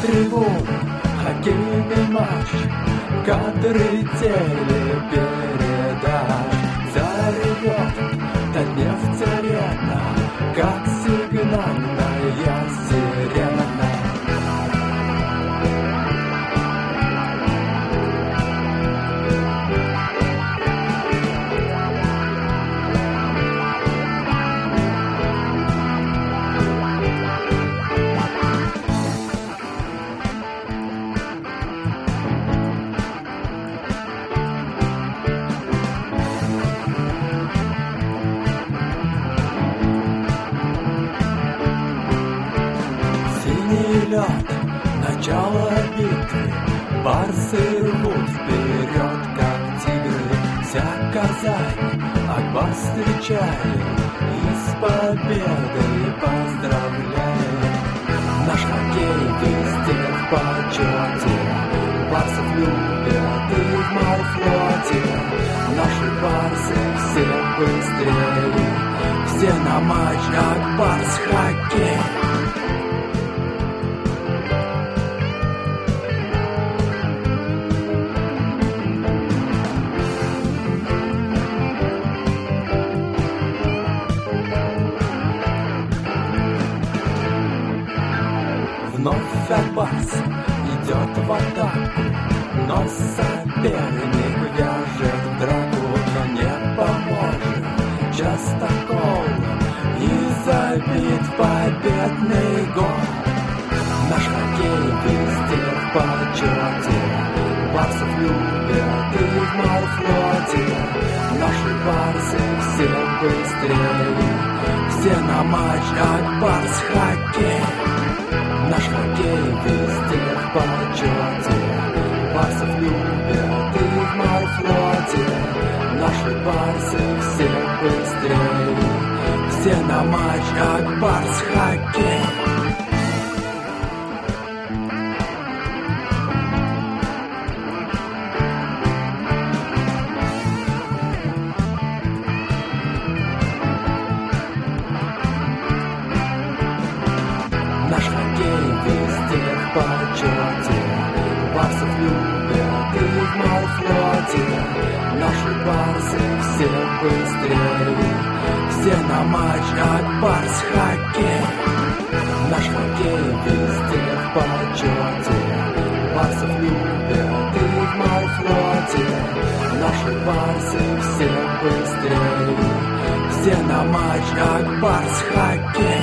трибун хоккейный матч, кадры телепередач. Заревет Донецк-арена, как сигнальная сирена. Лед, начало битвы, барсы рвут вперед, как тигры. Вся Казань Акбар встречает и с победой поздравляет. Наш хоккей везде в почете, барсов любят и в морфлоте. Наши барсы все быстрее, все на матч Акбарс хоккей. Вновь Акбарс идет в атаку, но соперник вяжет в драку, но не поможет Частокол и забит победный гол. Наш хоккей везде в почете, барсов любят и в морфлоте. Наши барсы все быстрее, все на матч Акбарс хоккей. Наш хоккей везде в почете, барсов любят и в морфлоте. Наши барсы все быстрее, все на матч Акбарс хоккей. Наш хоккей везде в почете, барсов любят и в морфлоте. Наши барсы все быстрее, все на матч Акбарс хоккей. Наш хоккей везде в почете, барсов любят и в морфлоте. Наши барсы все быстрее, все на матч Акбарс хоккей.